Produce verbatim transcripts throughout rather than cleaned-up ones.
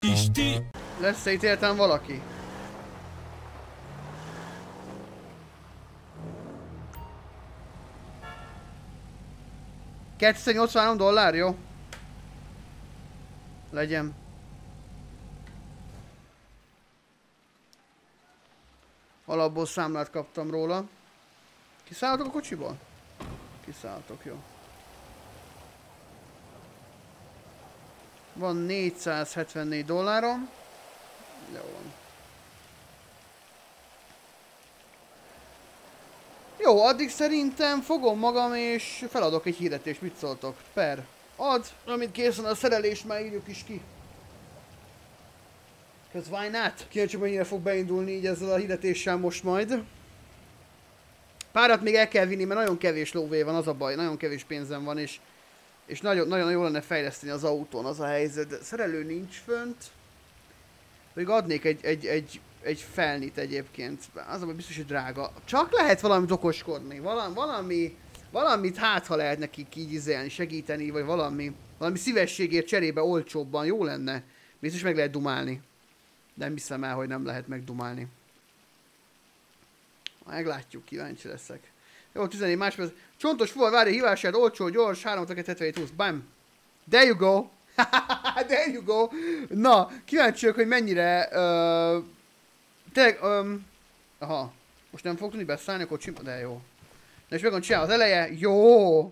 Pisti! Lesz-e itt értelem valaki? kétszáznyolcvanhárom dollár, jó? Legyen. Alapból számlát kaptam róla. Kiszálltok a kocsiból? Kiszálltok, jó. Van négyszázhetvennégy dollárom. Jó van. Jó, addig szerintem fogom magam és feladok egy hirdetést, mit szóltok? Per. Ad, amit készen a szerelés, már írjuk is ki. Cause why not? Kíváncsi, mennyire fog beindulni így ezzel a hirdetéssel most majd. Párat még el kell vinni, mert nagyon kevés lóvé van, az a baj, nagyon kevés pénzem van, és, és nagyon, nagyon jó lenne fejleszteni az autón, az a helyzet. De szerelő nincs fönt. Még adnék egy, egy, egy, egy felnit egyébként. Az a baj, biztos, hogy drága. Csak lehet valamit okoskodni. Valami, valami, valamit hát, ha lehet nekik így izélni, segíteni, vagy valami. Valami szívességért cserébe olcsóbban jó lenne. Biztos meg lehet dumálni. Nem hiszem el, hogy nem lehet megdumálni. Meglátjuk, kíváncsi leszek. Jó, tizennégy másodperc. Csontos fuvar, várj, hívását, olcsó, gyors, három hetvenhét húsz, bam! There you go! There you go! Na, kíváncsi vagyok, hogy mennyire... Uh, tényleg... Um, aha. Most nem fog tudni beszállni a kocsim, de jó. Na és meg van csinálva az eleje. Jó!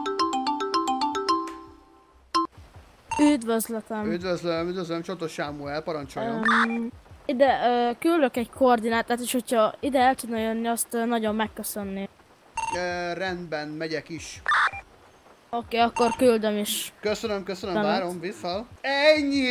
Üdvözletem! Üdvözlöm, üdvözlöm, Csontos Sámuel, parancsoljon. Um, ide uh, küldök egy koordinátát, és hogyha ide el tudna jönni, azt uh, nagyon megköszönni. Uh, rendben, megyek is. Oké, okay, akkor küldöm is. Köszönöm, köszönöm, Nem várom, vissza. Ennyi!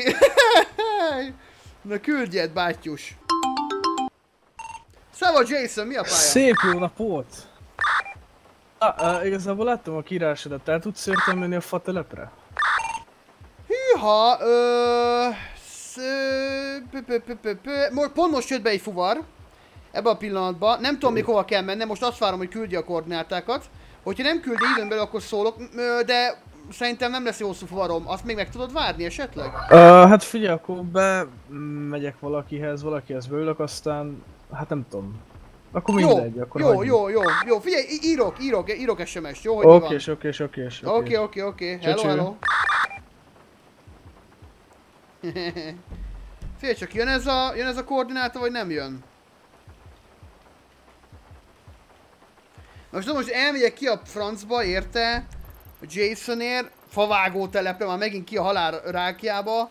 Na küldjed, bátyus! Szava Jason, mi a pálya? Szép jó napot! Ah, uh, igazából láttam a kiírásodat, el tudsz értem menni a fa telepre? Hűha, ö... Pont most jött be egy fuvar. Ebben a pillanatban. Nem tudom még hova kell mennem, most azt várom, hogy küldje a koordinátákat. Hogyha nem küldi időn belül, akkor szólok, de szerintem nem lesz jó hosszú fuvarom. Azt még meg tudod várni esetleg? Uh, hát figyelj, akkor bemegyek valakihez, valakihez beülök, aztán... Hát nem tudom. Akkor mindegy, akkor Jó, hagyjuk. jó, jó, jó, figyelj, írok, írok, írok es em es-t, jó, hogy Okés, okés, okés, okés. Oké, oké, oké, hello, hello. Figyelj csak, jön ez a, jön ez a koordináta, vagy nem jön? Most tudom, most elmegyek ki a francba, érte? A Jasonért, favágó telepre, már megint ki a halál rákjába.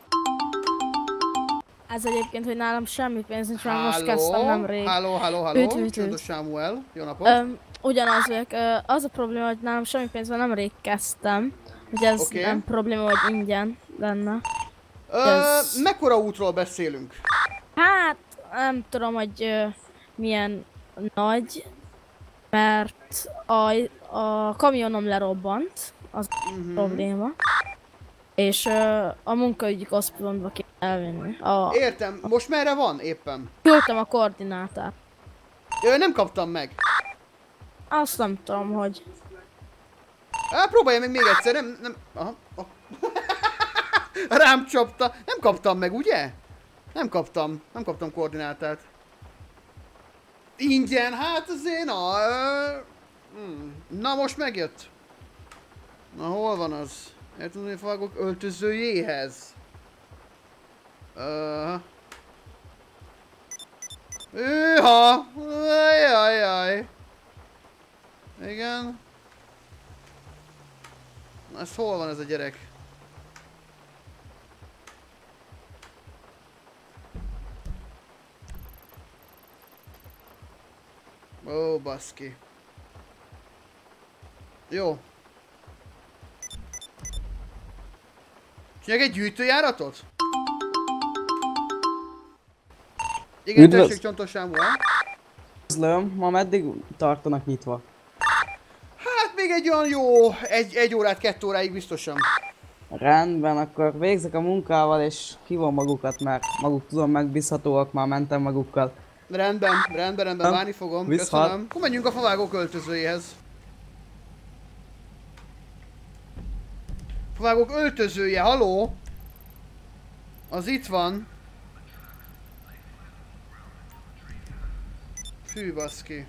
Ez egyébként, hogy nálam semmi pénz nincs, mert most kezdtem nemrég. Halló, halló, halló, Csontos Sámuel, jó napot. Um, ugyanaz vagyok, uh, az a probléma, hogy nálam semmi pénz van, nemrég kezdtem. Hogy ez okay. Nem probléma, hogy ingyen lenne. Ö, ez... Mekkora útról beszélünk? Hát, nem tudom, hogy uh, milyen nagy, mert a, a kamionom lerobbant, az uh-huh. probléma. És uh, a munkaügyi központba kell elvinni. A... Értem, most merre van éppen? Küldtem a koordinátát. Ö, nem kaptam meg. Azt nem tudom, hogy... Á, próbálja meg még egyszer, nem... nem... Aha. Oh. Rám csapta. Nem kaptam meg, ugye? Nem kaptam. Nem kaptam koordinátát. Ingyen, hát azért na... Ö... Hmm. Na most megjött. Na hol van az? El tudom, hogy fogok öltözőjéhez. Uh... Hűha! Ajajaj! Igen. Na ez hol van ez a gyerek? Ó, baszki. Jó. Csináljak egy gyűjtőjáratot? Igen, Üdvöz... tessék, Csontos Sámuel. Üdvözlöm, ma meddig tartanak nyitva? Hát még egy olyan jó, egy, egy órát, kettő óráig biztosan. Rendben, akkor végzek a munkával és hívom magukat, mert maguk tudom megbízhatóak, már mentem magukkal. Rendben, rendben, rendben, várni fogom, Viszhat. Köszönöm. Akkor menjünk a favágó költözőjéhez. Favágók öltözője, haló? Az itt van. Fű baszki.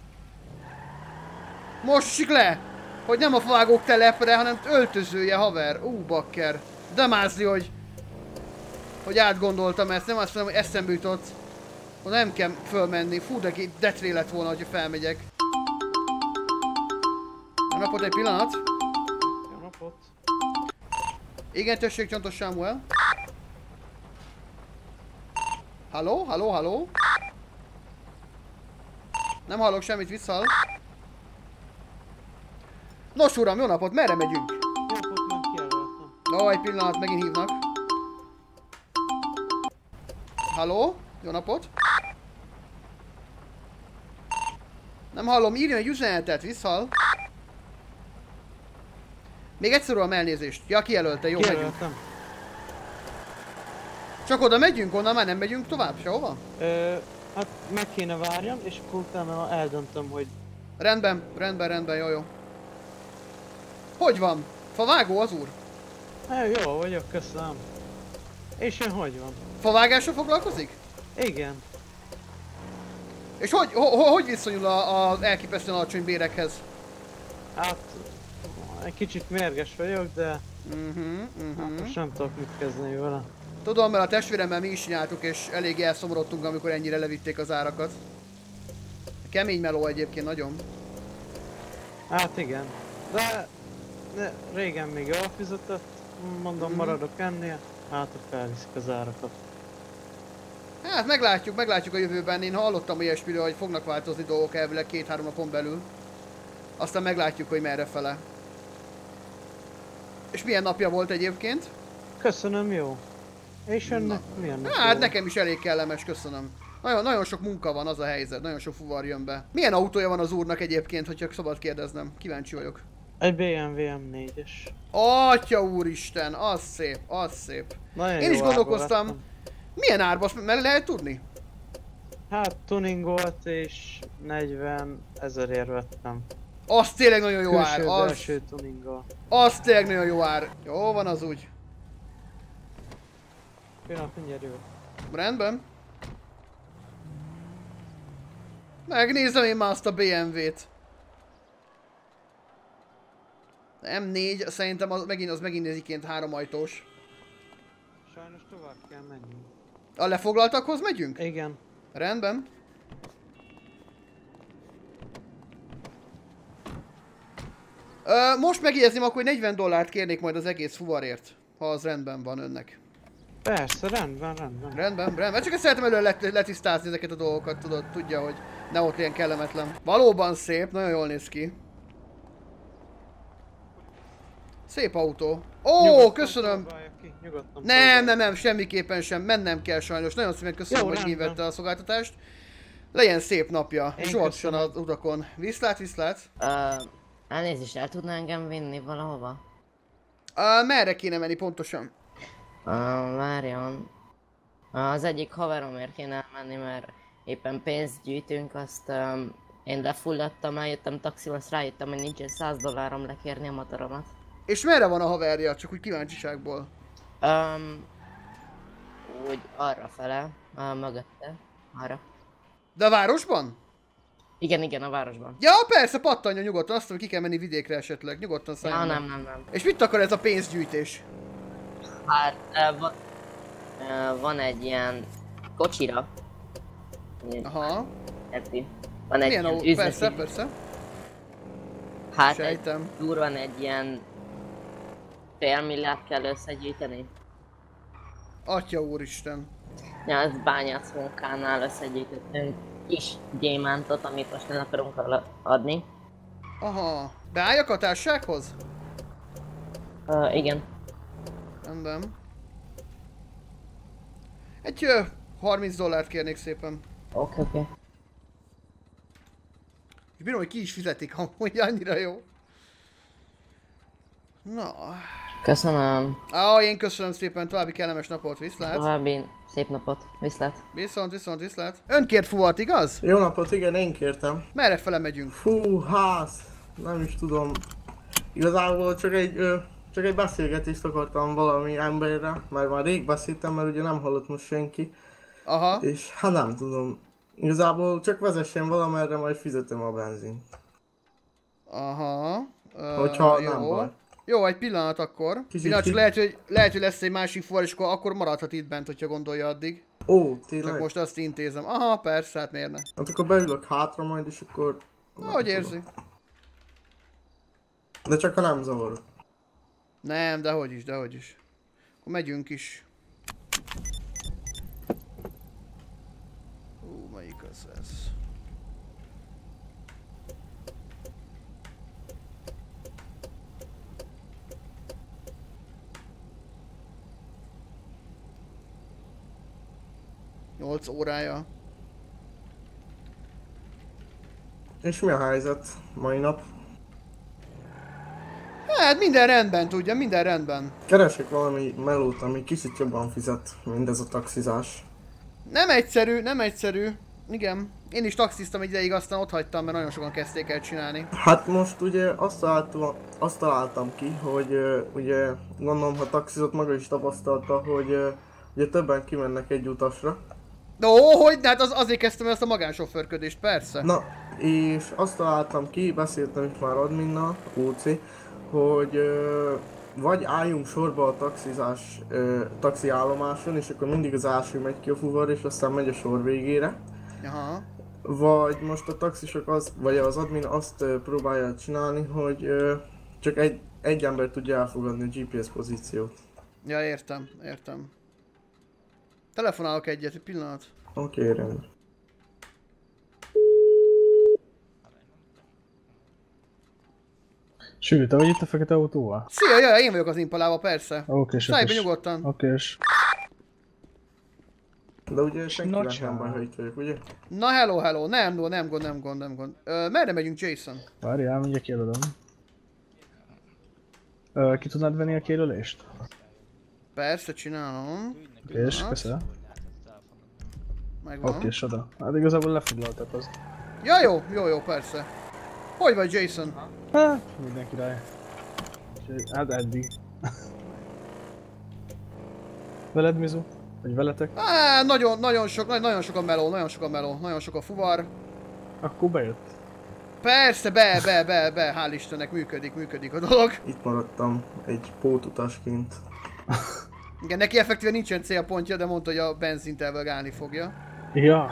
Mossik le! Hogy nem a favágók telepre, hanem öltözője, haver. Ú, bakker. De mázli, hogy... Hogy átgondoltam ezt, nem azt mondom, hogy eszembe jutott. Hogy nem kell fölmenni. Fú, de detré lett volna, hogyha felmegyek. Jó napot, egy pillanat. Jó napot. Igen, tessék, Csontos Sámuel. Halló, halló, halló. Nem hallok semmit, visszahall. Nos uram, jó napot, merre megyünk? Jó napot, már kijelöltem. Ó, egy pillanat, megint hívnak. Halló, jó napot. Nem hallom, írjon egy üzenetet, visszahall. Még egyszer uram, elnézést. Ja, kijelölte, jó, megyünk. Kijelöltem. Csak oda megyünk, onnan már nem megyünk tovább, sehova? Ö, hát meg kéne várjam, és akkor utána eldöntöm, hogy... Rendben, rendben, rendben, jó, jó. Hogy van? Favágó az úr? Hát jó vagyok, köszönöm. És ön hogy van? Favágással foglalkozik? Igen. És hogy, ho, ho, hogy viszonyul az elképesztően alacsony bérekhez? Hát... Egy kicsit mérges vagyok, de... Mhm, mhm. Hát most nem tudok mit kezdeni vele. Tudom, mert a testvéremmel mi is csináltuk, és elég elszomorodtunk, amikor ennyire levitték az árakat. Kemény meló egyébként nagyon. Hát igen. De... de régen még jól fizetett. Mondom, Mhm. maradok ennél. Hát, ha felviszik az árakat. Hát meglátjuk, meglátjuk a jövőben. Én hallottam ilyesmiről, hogy fognak változni dolgok elvileg két-három napon belül. Aztán meglátjuk, hogy merre fele. És milyen napja volt egyébként? Köszönöm, jó. És önnek milyen napja Hát volt? nekem is elég kellemes, köszönöm. Nagyon, nagyon sok munka van, az a helyzet, nagyon sok fuvar jön be. Milyen autója van az úrnak egyébként, hogyha szabad kérdeznem? Kíváncsi vagyok. Egy bé em vé em négyes. Atya úristen, az szép, az szép. Nagyon Én jó is gondolkoztam, árba vettem. milyen árba, azt meg lehet tudni? Hát tuningolt és negyven ezerért vettem. Az tényleg nagyon jó ár, Külső, az, belső tuningol. az tényleg nagyon jó ár. Jó van az úgy. Pillanat, mindjárt jövök. Rendben. Megnézem én már azt a bé em vét. em négy, szerintem az megint, az megint néziként három ajtós. Sajnos tovább kell menni. A lefoglaltakhoz megyünk? Igen. Rendben. Ö, most megjegyezném akkor, hogy negyven dollárt kérnék majd az egész fuvarért. Ha az rendben van önnek. Persze, rendben, rendben. Rendben, rendben. Csak ezt szeretem elő let letisztázni ezeket a dolgokat, tudod, tudja, hogy ne ott ilyen kellemetlen. Valóban szép, nagyon jól néz ki. Szép autó. Ó, Nyugodtan köszönöm. próbálja ki, nyugodtan Nem, próbálja. nem, nem, semmiképpen sem. Mennem kell sajnos. Nagyon szépen köszönöm, Jó, hogy rendben. kivette a szolgáltatást. Legyen szép napja, Én és olvasson köszönöm. az utakon. Viszlát, viszlát. Uh, elnézést, el tudná engem vinni valahova? Uh, merre kéne menni pontosan? Uh, várjon. Uh, az egyik haveromért kéne elmenni, mert éppen pénzt gyűjtünk, azt um, én lefulladtam, eljöttem taxival, azt rájöttem, hogy nincsen száz dollárom lekérni a motoromat. És merre van a haverja? Csak úgy kíváncsiságból. Um, úgy arra fele, uh, mögötte, arra. De a városban? Igen, igen, a városban. Ja, persze, pattanja nyugodtan, azt mondom, ki kell menni vidékre esetleg. Nyugodtan Ja, szálljon. nem, nem, nem. És mit akar ez a pénzgyűjtés? Hát, uh, van, uh, van egy ilyen kocsira. Aha. Érti? Van egy Milyen ilyen autó? üzleti... Persze, persze. Hát egy Sejtem. durván egy ilyen fél milliárd kell összegyűjteni. Atya úristen. Nyolc bányász munkánál összegyűjtöttünk kis gyémántot, amit most nem akarunk ala- adni. Aha. Beálljak a társasághoz? Uh, igen. Rendben. Egy ö, harminc dollárt kérnék szépen. Oké, oké. És bírom, hogy ki is fizetik, amúgy annyira jó. Na. Köszönöm. Ah, én köszönöm szépen, további kellemes napot, viszlát. További szép napot. Viszlát. Viszont, viszont, viszlát. Ön kért fuvart, igaz? Jó napot, igen, én kértem. Merre fele megyünk? Fú, ház, nem is tudom. Igazából csak egy, ö, csak egy beszélgetést akartam valami emberre, mert már rég beszéltem, mert ugye nem hallott most senki. Aha. És hát nem tudom. Igazából csak vezessen valamerre, majd fizetem a benzint. Aha. Uh, Hogyha jó. nem baj. Jó, egy pillanat akkor. Kicsit Pillanat, csak ki- lehet, hogy, lehet, hogy lesz egy másik fuvar, és akkor, akkor maradhat itt bent, hogyha gondolja addig. Ó, tényleg? Csak most azt intézem. Aha, persze, hát miért ne? Hát akkor beülök hátra majd, és akkor... nem Ahogy tudom. érzi. De csak ha nem zavarok. Nem, dehogy is, dehogy is. Akkor megyünk is. Ú, melyik az ez? nyolc órája. És mi a helyzet mai nap? Hát minden rendben, tudja, minden rendben. Keresek valami melót, ami kicsit jobban fizet, mint ez a taxizás. Nem egyszerű, nem egyszerű. Igen. Én is taxiztam egy ideig, aztán ott hagytam, mert nagyon sokan kezdték el csinálni. Hát most ugye azt találtam, azt találtam ki, hogy uh, ugye gondolom, ha taxizott maga is tapasztalta, hogy uh, ugye többen kimennek egy utasra. Ó, hogy? Hát az, azért kezdtem el ezt a magánsofőrködést, persze. Na, és azt találtam ki, beszéltem itt már adminnal, ó cé, hogy uh, vagy álljunk sorba a taxizás, uh, taxiállomáson, és akkor mindig az első megy ki a fuvar, és aztán megy a sor végére. Aha. Vagy most a taxisok az, vagy az admin azt uh, próbálja csinálni, hogy uh, csak egy, egy ember tudja elfogadni a gé pé es pozíciót. Ja, értem, értem. Telefonálok egyet, egy pillanat. Oké, okay, rendben. Sűrű, te vagy itt a fekete autóval? Szia, jaj, én vagyok az Impalával, persze. Oké, Szállj be és... nyugodtan. Oké, és... De ugye senkinek Nagy nem baj, csávó. ha itt vagyok, ugye? Na hello, hello, nem, no, nem gond, nem gond, nem gond. Ö, merre megyünk, Jason? Várjál, mindjárt kiadom. Ö, ki tudnád venni a kérülést? Persze, csinálom. Oké, és köszönöm. Megvan. Oké, és oda. Hát igazából lefoglaltak az. Ja, jó, jó, jó, persze. Hogy vagy, Jason? Hát, minden király. Úgyhogy, hát eddig. Veled, Mizu? Vagy veletek? Á, nagyon, nagyon sok, nagyon, nagyon sok a meló, nagyon sok a meló, nagyon sok a fuvar. Akkor bejött. Persze, be, be, be, be, hál' Istennek működik, működik a dolog. Itt maradtam egy pótutasként. Igen, neki effektíven nincsen célpontja, de mondta, hogy a benzint elvegálni fogja. Ja.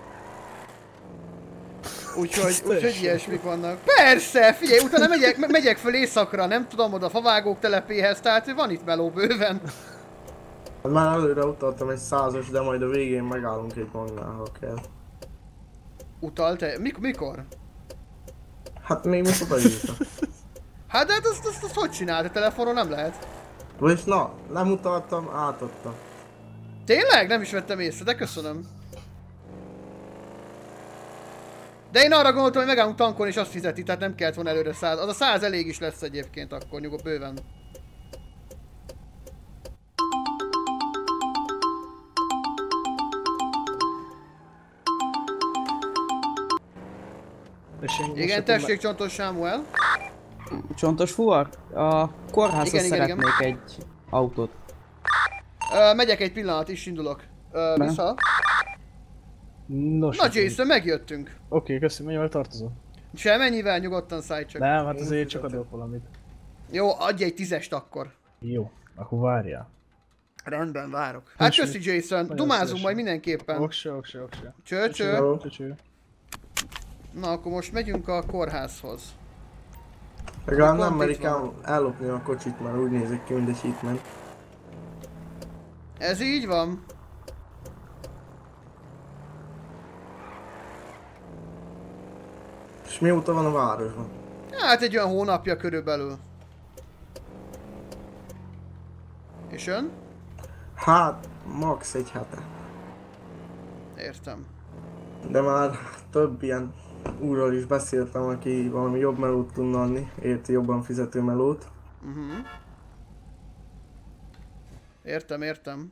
Úgyhogy, úgyhogy ilyesmik vannak. Persze, figyelj, utána megyek, me- megyek föl éjszakra, nem tudom, oda a favágók telepéhez, tehát van itt meló bőven. Hát már előre utaltam egy százas, de majd a végén megállunk egy magnál, ha kell. Utalt -e? Mik- mikor? Hát még most odaírtam. Hát de hát azt, azt, azt hogy csinált? A telefonon nem lehet. Vagyis na, nem utaltam, átadtam. Tényleg? Nem is vettem észre, de köszönöm. De én arra gondoltam, hogy megállunk tankon és azt fizeti, tehát nem kellett volna előre száz. Az a száz elég is lesz egyébként akkor, nyugodt bőven. És én most Igen, akkor tessék, Csontos Sámuel. Csontos fuvar? A kórházhoz Igen, igen, szeretnék igen. egy autót. Ö, megyek egy pillanat, is indulok. Ö, Ne. vissza. Nos, Na oké. Jason, megjöttünk. Oké, köszönöm, mennyivel tartozom? Semennyivel, nyugodtan szállj csak. Nem, hát Én azért csak fizetek. adok valamit. Jó, adj egy tízest akkor. Jó, akkor várjál. Rendben, várok. Hát Nincs köszi mit. Jason, Nagyon dumázunk szívesen. majd mindenképpen. Okse, okse, okse. Cső, cső. Jó. Csöcső. Na akkor most megyünk a kórházhoz. Legalább nem Pont merik itt van. el, ellopni a kocsit, mert úgy nézik ki, mint egy hitman. Ez így van. És mióta van a városban? Hát egy olyan hónapja körülbelül. És ön? Hát, max egy hete. Értem. De már több ilyen úrral is beszéltem, aki valami jobb melót tudna adni, érti jobban fizető melót. Uh-huh. Értem, értem.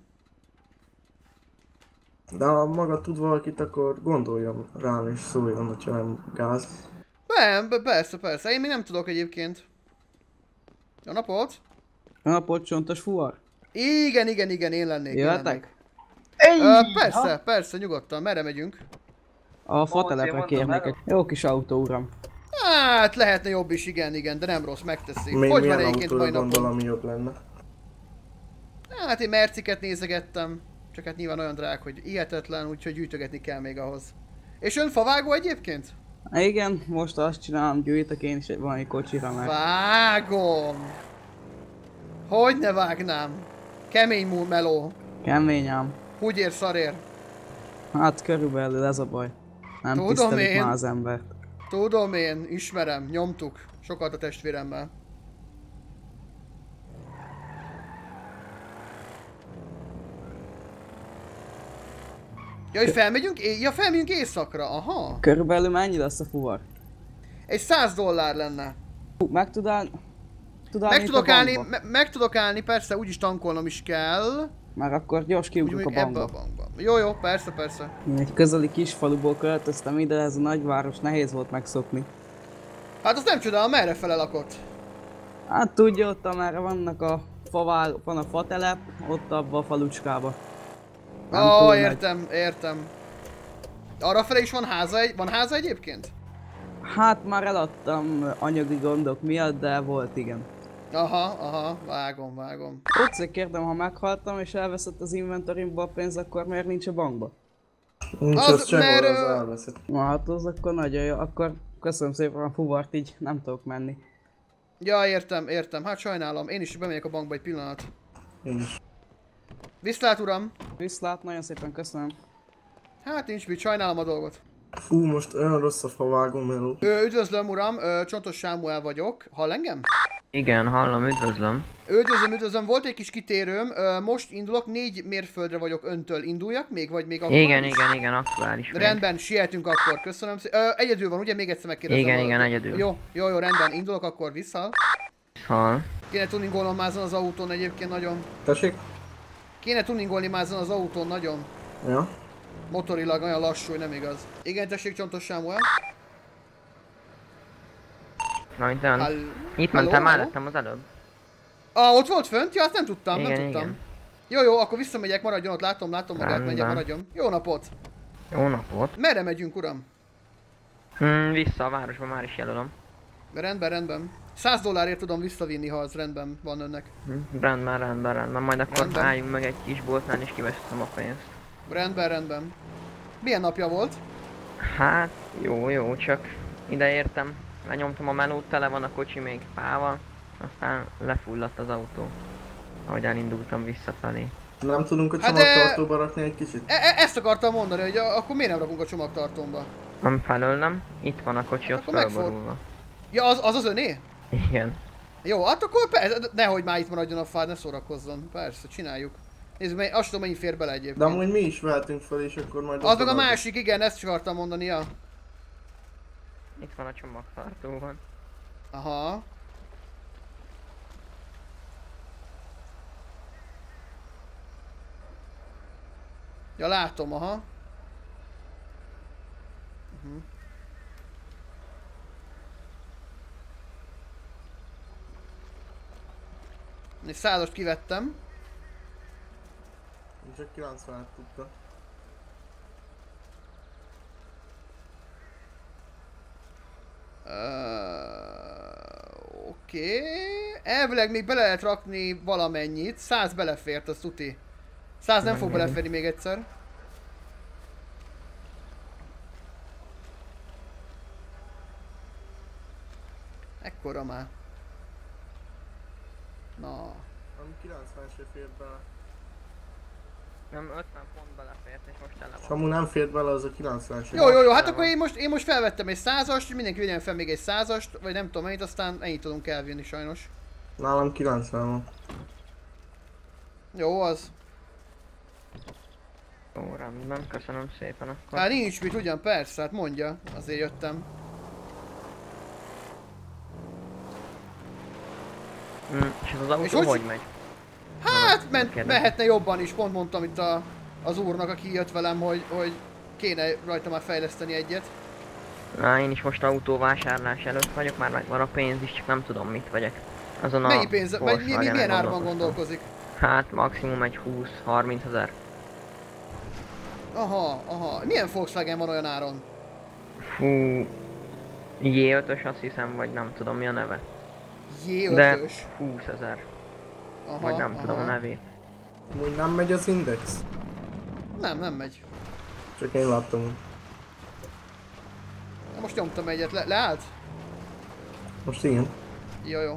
De ha maga tud valakit, akkor gondoljon rám és szóljon, hogyha nem gáz. Nem, be- persze, persze. Én még nem tudok egyébként. Jó napot! Napot csontos fuvar? Igen, igen, igen, én lennék. én lennék. Jöhetek? Ö, persze, persze, nyugodtan. Merre megyünk? A fatelepre kérnék egy jó kis autó, uram. Hát, lehetne jobb is, igen, igen, de nem rossz, megteszik. Még Hogy van milyen egyébként mai autóra gondol, napon? ami jobb lenne? Hát én Merciket nézegettem. Csak hát nyilván olyan drág, hogy hihetetlen, úgyhogy gyűjtögetni kell még ahhoz. És ön favágó egyébként? Igen, most azt csinálom, gyűjtök én is egy valami kocsira, mert... Vágom! Hogy ne vágnám? Kemény mú meló. Keményám. Úgy ér szarér. Hát körülbelül ez a baj. Nem Tudom tisztelik én. már az embert. Tudom én, ismerem, nyomtuk. Sokat a testvéremmel. Ja, hogy felmegyünk? É- ja, felmegyünk éjszakra, aha. Körülbelül mennyi lesz a fuvar? Egy száz dollár lenne. Hú, meg tud állni... Tud állni Meg itt tudok a állni, bankba? me- meg tudok állni, persze, úgyis tankolnom is kell. Már akkor gyors Úgy kiugrunk a mondjuk ebbe bankba. a bankba. Jó, jó, persze, persze. Én egy közeli kis faluból költöztem ide, ez a nagyváros, nehéz volt megszokni. Hát azt nem csodálom, merre fele lakott? Hát tudja, ott amerre vannak a favál, van a fatelep, ott abba a falucskába. Nem Ó, túl oh, nagy. értem, értem. Arrafele is van háza, egy, van háza egyébként? Hát már eladtam anyagi gondok miatt, de volt igen. Aha, aha, vágom, vágom. Ott kérdem, ha meghaltam és elveszett az inventorimba a pénz, akkor miért nincs a bankba? Nincs Az, az, sehol, mert, az ö, elveszett. Na hát az akkor nagyon jó, akkor köszönöm szépen a fuvart, így nem tudok menni. Ja, értem, értem. Hát sajnálom. Én is bemegyek a bankba egy pillanat. Én is. Viszlát, uram! Viszlát, nagyon szépen köszönöm. Hát nincs mit, sajnálom a dolgot. Fú, most olyan rossz a favágó meló. Ö, üdvözlöm, uram, ö, Csontos Sámuel vagyok. Hall engem? Igen, hallom, üdvözlöm. Üdvözlöm, üdvözlöm. Volt egy kis kitérőm. Ö, most indulok, négy mérföldre vagyok öntől. Induljak még, vagy még aktuális? Igen, igen, igen, aktuális még. Rendben, sietünk akkor. Köszönöm szépen. Ö, egyedül van, ugye? Még egyszer megkérdezem. Igen, valakit. igen, egyedül. Jó, jó, jó, rendben. Indulok akkor vissza. Hall. Kéne tuningolnom már azon az autón egyébként nagyon. Tessék? Kéne tuningolni már azon az autón nagyon. Ja. Motorilag olyan lassú, hogy nem igaz. Igen, tessék, Csontos Sámuel. Na, itt van. Hall... Itt Halló, mentem halló? mellettem az előbb. Ah, ott volt fönt? Ja, azt nem tudtam, Igen, nem tudtam. igen. Jó, jó, akkor visszamegyek, maradjon ott, látom, látom magát, Rendben. megyek, maradjon. Jó napot! Jó napot. Merre megyünk, uram? Hmm, vissza a városba, már is jelölöm. Rendben, rendben. száz dollárért tudom visszavinni, ha az rendben van önnek. Hm, rendben, rendben, rendben. Majd akkor Rendben. álljunk meg egy kis boltnál és kiveszem a pénzt. Rendben, rendben. Milyen napja volt? Hát, jó, jó, csak ide értem. Lenyomtam a melót, tele van a kocsi még pával. Aztán lefulladt az autó. Ahogy elindultam visszafelé. Nem tudunk a Hát de- csomagtartóba rakni egy kicsit? E -e ezt akartam mondani, hogy a akkor miért nem rakunk a csomagtartómba? Nem felől nem. Itt van a kocsi, Hát ott akkor megfog- felborulva. Ja, az az, az öné? Igen. Jó, hát akkor persze, nehogy már itt maradjon a fád, ne szórakozzon. Persze, csináljuk. Nézzük, mennyi, azt tudom, mennyi fér bele egyébként. De amúgy mi is vehetünk fel, és akkor majd... Az ott meg a adjuk. másik, igen, ezt is akartam mondani, ja. Itt van a csomagtartóban. Aha. Ja, látom, aha. Uh-huh. Egy százast kivettem. Én csak kilencvenet tudta. Uh, Oké. Okay. Elvileg még bele lehet rakni valamennyit. száz belefért, az tuti. száz nem fog Megnézem. beleférni még egyszer. Ekkora már. Na. Nem kilencven se fért bele. Nem, ötven pont belefért és most tele És van. amúgy nem fért bele az a kilencven se. Jó, jó, jó, hát tele akkor van. én most, én most felvettem egy százast, mindenki vigyen fel még egy százast, vagy nem tudom mennyit, aztán ennyit tudunk elvinni sajnos. Nálam kilencven van. Jó, az. Jó, rendben, köszönöm szépen akkor. Hát nincs mit, ugyan persze, hát mondja, azért jöttem. Mm, és ez az autó És hogy, hogy- hogy megy? Hát ment, kérdezem. mehetne jobban is, pont mondtam itt a, az úrnak, aki jött velem, hogy, hogy kéne rajta már fejleszteni egyet. Na, én is most autóvásárlás előtt vagyok, már megvan a pénz is, csak nem tudom mit vegyek. Azon a Mennyi pénz, mi, mi, mi, Volkswagen-en milyen árban gondolkoztam. gondolkozik? Hát maximum egy húsz-harminc ezer. Aha, aha. Milyen Volkswagen van olyan áron? Fú, jé ötös azt hiszem, vagy nem tudom mi a neve. jé De ötös. húszezer, Aha, vagy nem aha. tudom a nevét. Úgy nem megy az index? Nem, nem megy. Csak én láttam. Na most nyomtam egyet, le, leállt? Most igen. Jó, jó.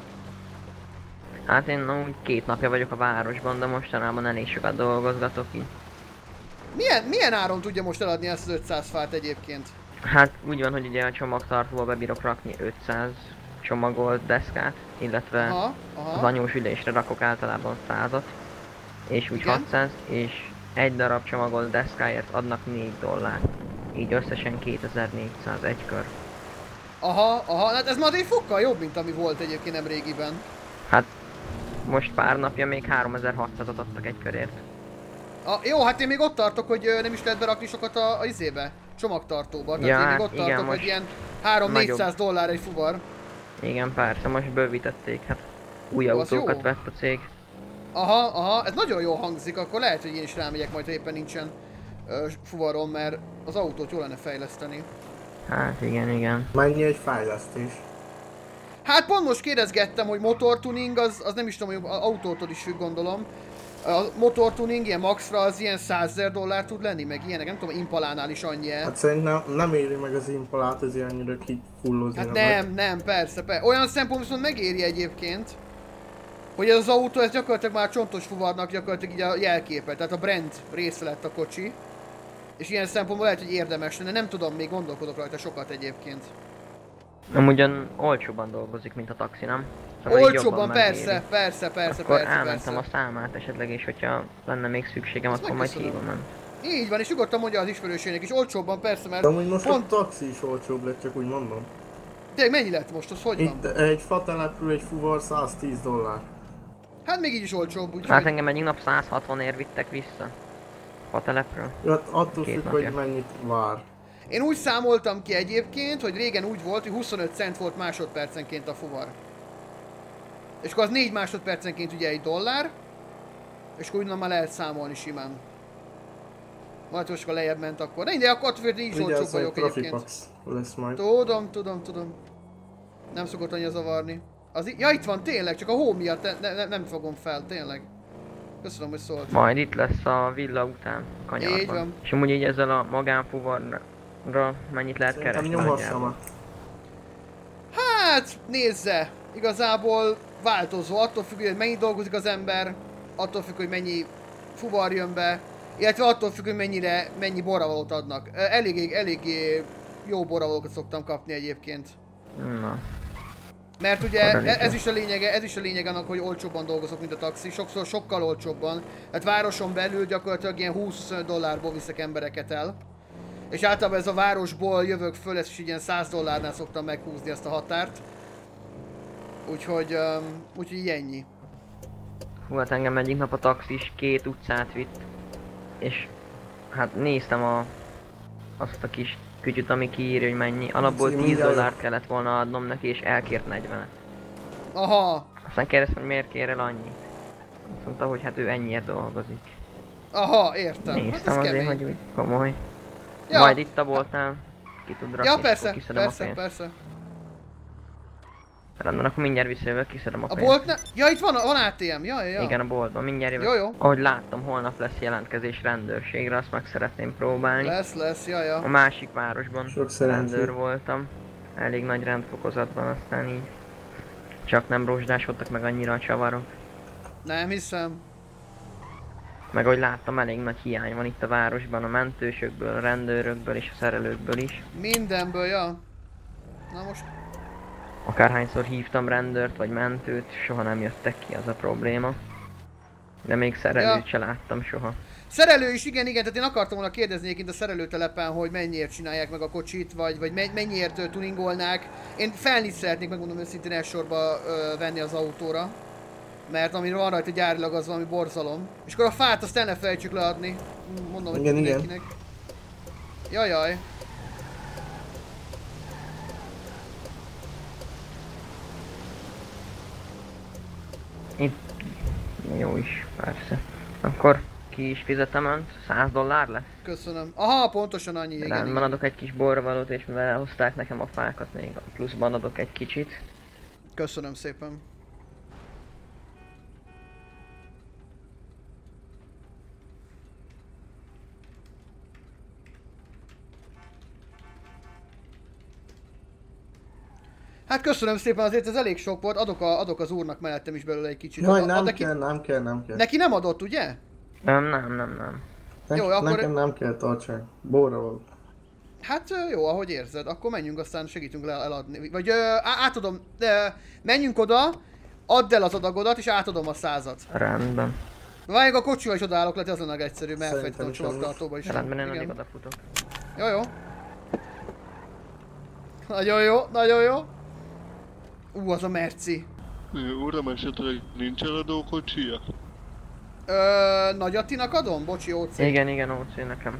Hát én úgy két napja vagyok a városban, de mostanában elég sokat dolgozgatok így. Milyen, milyen áron tudja most eladni ezt az ötszáz fát egyébként? Hát úgy van, hogy ugye a csomagtartóba bebírok rakni ötszáz csomagolt deszkát, illetve Aha, az aha. anyós ülésre rakok általában százat, és úgy Igen. hatszáz, és egy darab csomagolt deszkáért adnak négy dollár. Így összesen kétezer-négyszáz egy kör. Aha, aha. Hát ez már egy fokkal jobb, mint ami volt egyébként nem régiben. Hát most pár napja még háromezer-hatszázat adtak egy körért. A, jó, hát én még ott tartok, hogy ö, nem is lehet berakni sokat a, a izébe, csomagtartóba. Tehát Ja, én még hát ott igen, tartok, most hogy ilyen három-négyszáz nagyobb. dollár egy fuvar. Igen, persze, most bővítették, hát új Jó, az autókat jó. vett a cég. Aha, aha, ez nagyon jól hangzik, akkor lehet, hogy én is rámegyek majd, ha éppen nincsen ö, fuvarom, mert az autót jól lenne fejleszteni. Hát igen, igen. Mennyi egy fejlesztés? Hát pont most kérdezgettem, hogy motortuning, az, az nem is tudom, hogy autótól is függ, gondolom. A motortuning ilyen maxra az ilyen százezer dollár tud lenni, meg ilyenek, nem tudom, Impalánál is annyi. Hát szerintem nem éri meg az Impalát, ez annyira kifullozni. Hát nem, nem, persze, persze. Olyan szempont viszont megéri egyébként, hogy ez az autó, ez gyakorlatilag már csontos fuvarnak gyakorlatilag így a jelképe, tehát a brand része lett a kocsi. És ilyen szempontból lehet, hogy érdemes lenne, nem tudom, még gondolkodok rajta sokat egyébként. Amúgyan olcsóban dolgozik, mint a taxi, nem? Szóval így Olcsóban, jobban persze, megéri. persze, persze, Akkor persze, elmentem persze. a számát esetleg, és hogyha lenne még szükségem, Ezt akkor majd megköszönöm. hívom ön. Így van, és nyugodtan mondja az ismerősének is, olcsóbban persze, mert De amúgy most pont... a taxi is olcsóbb lett, csak úgy mondom. Tényleg mennyi lett most, az hogy van? Itt egy fatelepről egy fuvar száztíz dollár. Hát még így is olcsóbb, úgyhogy... Hát engem egyik nap száz hatvan ér vittek vissza. A telepről. Ja, hát attól Két függ, napja. hogy mennyit vár. Én úgy számoltam ki egyébként, hogy régen úgy volt, hogy huszonöt cent volt másodpercenként a fuvar. És akkor az négy másodpercenként ugye egy dollár, és akkor úgy már lehet számolni simán. Majd most akkor lejjebb ment akkor. De akkor attól függ, hogy így is olcsóbb Vigyázz, egy vagyok egyébként. Trafipax lesz majd. Tudom, tudom, tudom. Nem szokott annyira zavarni. Az i- ja, itt van, tényleg, csak a hó miatt ne, ne, nem fogom fel, tényleg. Köszönöm, hogy szólt. Majd itt lesz a villa után, kanyarban. Így van. És amúgy így ezzel a magánfuvarra mennyit lehet Szerintem keresni nyomhassam nagyjából? át. Hát, nézze! Igazából változó, attól függ, hogy mennyit dolgozik az ember, attól függ, hogy mennyi fuvar jön be, illetve attól függ, hogy mennyire, mennyi borravalót adnak. Eléggé, eléggé jó borravalókat szoktam kapni egyébként. Na, Mert ugye Akkor elég e- ez jó. is a lényege, ez is a lényeg annak, hogy olcsóbban dolgozok, mint a taxi. Sokszor sokkal olcsóbban. Hát városon belül gyakorlatilag ilyen húsz-huszonöt dollárból viszek embereket el. És általában ez a városból jövök föl, ezt is így ilyen száz dollárnál szoktam meghúzni ezt a határt. Úgyhogy, um, úgyhogy így ennyi. hú, hát engem egyik nap a taxis két utcát vitt. És hát néztem a, azt a kis kütyüt, ami kiírja, hogy mennyi. Alapból Cím tíz mindjárt. dollárt kellett volna adnom neki, és elkért negyvenet. Aha, Aztán kérdeztem, hogy miért kér el annyit. Azt mondta, hogy hát ő ennyiért dolgozik. aha, értem. Hát Néztem ez azért, kemény. hogy úgy komoly. Ja. Majd itt a boltnál ki tud rakni, Ja, és persze, akkor kiszedem a persze, pénzt. persze. Rendben, akkor mindjárt visszajövök, kiszedem a A pénzt. boltnál? Ja, itt van, van á té em, ja, ja, ja. Igen, a boltban, mindjárt jövök. Jó, jó. Ahogy láttam, holnap lesz jelentkezés rendőrségre, azt meg szeretném próbálni. Lesz, lesz, ja, A ja. másik városban Sok szerencsét. rendőr voltam. Elég nagy rendfokozatban, aztán így csak nem rozsdásodtak meg annyira a csavarok. Nem hiszem. Meg ahogy láttam, elég nagy hiány van itt a városban a mentősökből, a rendőrökből és a szerelőkből is. Mindenből, ja. Na most... Akárhányszor hívtam rendőrt vagy mentőt, soha nem jöttek ki, az a probléma. De még szerelőt Ja. se láttam soha. Szerelő is, igen, igen, tehát én akartam volna kérdezni egyébként a szerelőtelepen, hogy mennyiért csinálják meg a kocsit, vagy, vagy me- mennyiért ö, tuningolnák. Én felnit szeretnék, megmondom őszintén, elsősorban ö, venni az autóra. Mert ami van rajta gyárilag, az valami borzalom. És akkor a fát azt el ne felejtsük leadni. Mondom, hogy Igen, igen. mindenkinek. Jajaj. Itt jó is, persze. Akkor ki is fizetem önt? száz dollár lesz? Köszönöm. Aha, pontosan annyi, igen, Rendben, igen. adok egy kis borvalót, és mivel elhozták nekem a fákat, még pluszban adok egy kicsit. Köszönöm szépen. Hát köszönöm szépen, azért ez elég sok volt, adok, a, adok az úrnak mellettem is belőle egy kicsit. Jaj, Ad- nem ad neki, kell, nem kell, nem kell. neki nem adott, ugye? Nem, nem, nem, nem. Neki, Jó, akkor- Nekem nem kell tartság. Borra való. Hát ö, jó, ahogy érzed, akkor menjünk, aztán segítünk le eladni. Vagy ö, á- átadom, de menjünk oda, add el az adagodat, és átadom a százat. Rendben. Várjuk, a kocsival is odaállok le, az lenne egyszerű, mert Szerintem elfejtettem a is csomagtartóba is. Rendben, én Igen. addig odafutok. Jó, jó. Nagyon jó, nagyon jó. Ú, az a merci. Uram, esetleg nincs eladó kocsija? Ö, Nagy Attinak adom? Bocsi, ó cé. Igen, igen, ó cé nekem.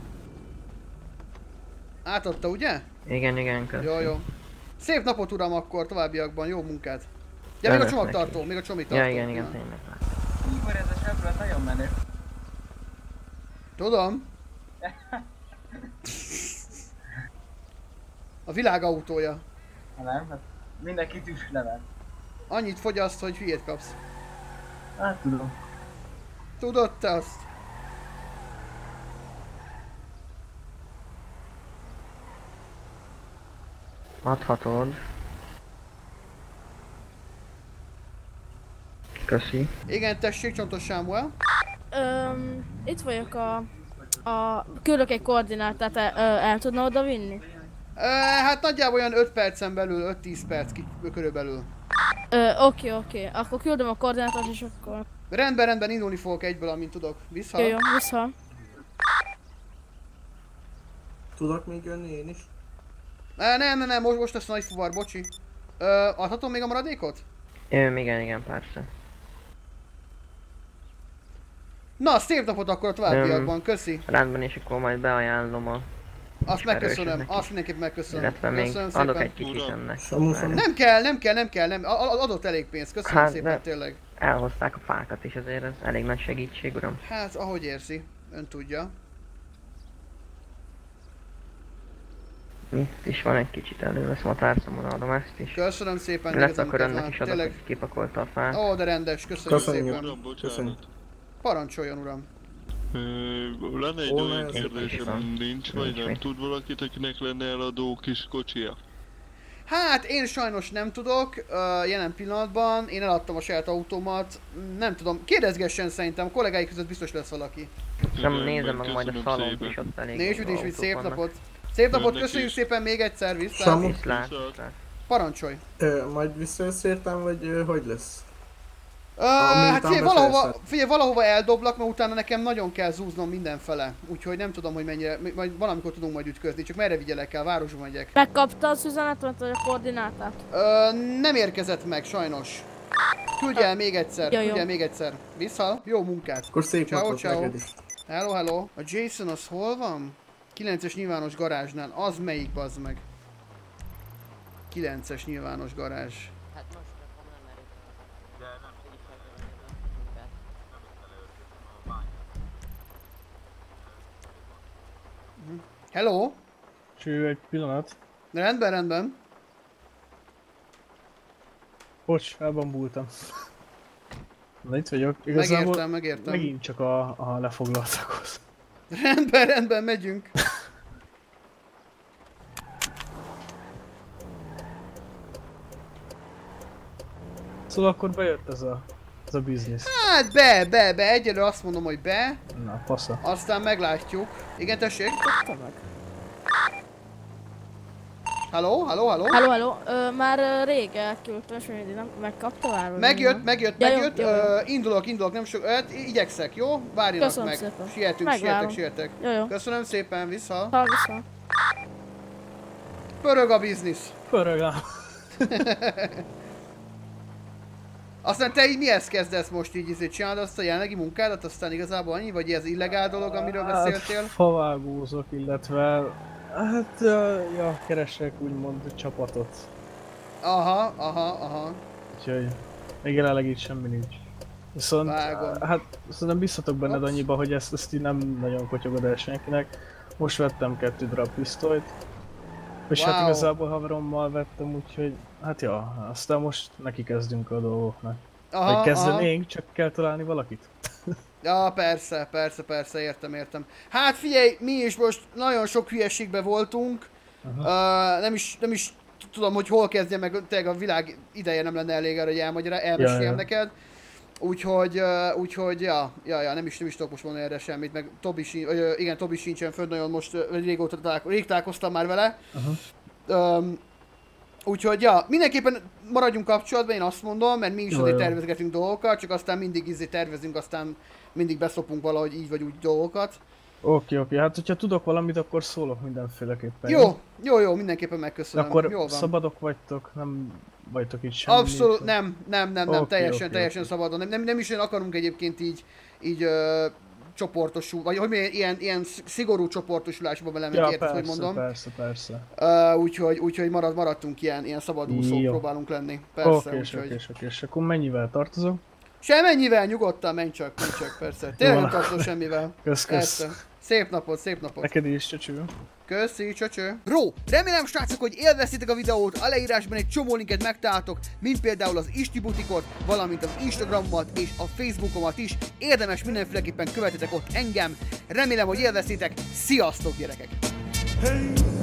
Átadta, ugye? Igen, igen, köszönöm. Jó, jó. Szép napot, uram, akkor továbbiakban, jó munkát. Ja, még a Önöknek csomagtartó, is. még a csomitartó. Ja, igen, igen, Na. tényleg. Igor, ez a sebről nagyon menő. Tudom. A világ autója. Ha nem, hát mindenki tüslevel. Annyit fogyaszt, hogy hülyét kapsz. Hát tudom. Tudod te azt? Adhatod. Köszi. Igen, tessék, Csontos Sámuel. Öm, itt vagyok a... a küldök egy koordinátát, el, ö, el tudna oda vinni? Ö, hát nagyjából olyan öt percen belül, öt-tíz perc ki, körülbelül. Ö, oké, oké. Akkor küldöm a koordinátát, és akkor... Rendben, rendben, indulni fogok egyből, amint tudok. Vissza. Jó, jó, vissza. Tudok még jönni én is? Ö, nem, nem, nem, most, most lesz a nagy fuvar, bocsi. Ö, adhatom még a maradékot? Ö, igen, igen, persze. Na, szép napot akkor a továbbiakban, köszi. Rendben, és akkor majd beajánlom a... Azt megköszönöm, ismerősöknek azt is. mindenképp megköszönöm. Illetve még Köszönöm adok szépen. egy kicsit Uram. ennek. Samuson. Nem kell, nem kell, nem kell, nem. A- a- Adott elég pénzt, köszönöm Hát, szépen, de- tényleg. Elhozták a fákat is, azért ez elég nagy segítség, uram. Hát, ahogy érzi, ön tudja. Itt is van egy kicsit, előveszem a tárcamon, adom ezt is. Köszönöm szépen, Illetve igazán akkor kell, önnek hát is adok, tényleg. hogy kipakolta a fát. Ó, de rendes, köszönjük, Köszönjük. szépen. Uram, Köszönjük. bocsánat. Parancsoljon, uram. Ö, Lenne egy Ó, olyan nagyon szép kérdésem, van. nincs vagy Nincs nem mit. tud valakit, akinek lenne eladó kis kocsija? Hát, én sajnos nem tudok, uh, jelen pillanatban. Én eladtam a saját autómat. Nem tudom, kérdezgessen szerintem, a kollégái között biztos lesz valaki. Nem Igen, nézem meg majd a köszönöm szalont szépen. is, ott elég Nézd, jó nincs, hogy autók szép vannak. napot. Szép napot, Önnek köszönjük is. szépen még egyszer, vissza. Samu. Viszlát, Viszont. viszlát. Parancsolj. Ö, majd visszajössz értem, vagy ö, hogy lesz? Uh, hát után figyelj, valahova, befejezted. figyelj, valahova eldoblak, mert utána nekem nagyon kell zúznom mindenfele. Úgyhogy nem tudom, hogy mennyire, majd valamikor tudunk majd ütközni, csak merre vigyelek el, városba megyek. Megkapta az üzenetet, vagy a koordinátát? Uh, nem érkezett meg, sajnos. Küldj el még egyszer, Jó, jó. küldj el még egyszer. Vissza, jó munkát. Akkor szép Ciao, napot ciao. neked is. Hello, hello. A Jason az hol van? kilences nyilvános garázsnál. Az melyik, bazd meg? kilences nyilvános garázs. Hát most rakom nem erőt. Hello? Cső, egy pillanat. Rendben, rendben. Bocs, elbambultam. Na itt vagyok. Igazából Megértem, megértem. megint csak a, a lefoglaltakhoz. Rendben, rendben, megyünk. Szóval akkor bejött ez a, ez a biznisz. Hát be, be, be. Egyelőre azt mondom, hogy be. Na, passza. Aztán meglátjuk. Igen, tessék? Halló, halló, halló? Halló, halló, ö, már ö, rég elküldtem, és mindig nem megkapta már? vagy Megjött, nem? megjött, Ja, jó, megjött. jó, jó. Ö, indulok, indulok, nem sok. Ö, igyekszek, jó? Várjanak Köszönöm meg. szépen. Sietünk, Megvárom. sietek, sietek. Jó, jó. Köszönöm szépen, vissza. Ha, vissza. Pörög a biznisz. Pörög ám. Aztán te így mihez kezdesz most így, így csinálod azt a jelenlegi munkádat, aztán igazából annyi, vagy ez illegál dolog, amiről beszéltél? Hát, favágózok, illetve... Hát, ja, ja, keresek úgymond csapatot. Aha, aha, aha. Úgyhogy... Még jelenleg így semmi nincs. Viszont, Vágom. hát szerintem biztatok benned Ops. annyiba, hogy ezt, ezt így nem nagyon kotyogod el senkinek. Most vettem kettő darab pisztolyt. És Wow. hát igazából haverommal vettem, úgyhogy hát ja, aztán most neki kezdünk a dolgoknak. Aha, Vagy kezdenénk, csak kell találni valakit. Ja, persze, persze, persze, értem, értem. Hát figyelj, mi is most nagyon sok hülyeségben voltunk. Uh, nem is, nem is tudom, hogy hol kezdjem meg, tényleg a világ ideje nem lenne elég arra, hogy elmagyará, elmeséljem Ja, ja. neked. Úgyhogy, uh, úgyhogy, ja, ja, ja, nem is, nem is tudok most mondani erre semmit, meg Tobi sin, uh, igen, Tobi sincsen fönn, nagyon most, uh, régóta találko, rég találkoztam már vele. Aha. Um, úgyhogy, ja, mindenképpen maradjunk kapcsolatban, én azt mondom, mert mi is Jó, azért jó. tervezgetünk dolgokat, csak aztán mindig izé tervezünk, aztán mindig beszopunk valahogy így vagy úgy dolgokat. Oké, oké, hát hogyha tudok valamit, akkor szólok mindenféleképpen. Jó, jó, jó, mindenképpen megköszönöm. Akkor Jó van. szabadok vagytok, nem vagytok itt semmi. Abszolút nem, nem, nem, nem, Oké, teljesen, oké, teljesen oké. szabadon. Nem, nem, nem is olyan akarunk egyébként így, így ö, csoportosul, vagy hogy milyen, ilyen, ilyen szigorú csoportosulásba belemenni, Ja, érted, hogy persze, mondom. persze, persze. Uh, úgyhogy, úgyhogy marad, maradtunk ilyen, ilyen szabadúszók, Jó. próbálunk lenni. Persze, Oké, úgyhogy. oké, oké, és akkor mennyivel tartozom? Semennyivel, nyugodtan, menj csak, menj csak, persze. Tényleg Jó. nem tartozol semmivel. Kösz, kösz. Persze. Szép napot, szép napot. Neked is, csöcső. Köszi, csöcső. Bro, remélem srácok, hogy élveztétek a videót, a leírásban egy csomó linket megtaláltok, mint például az Isti butikot, valamint az Instagramomat és a Facebookomat is. Érdemes mindenféleképpen követetek ott engem. Remélem, hogy élveztétek. Sziasztok, gyerekek! Hey.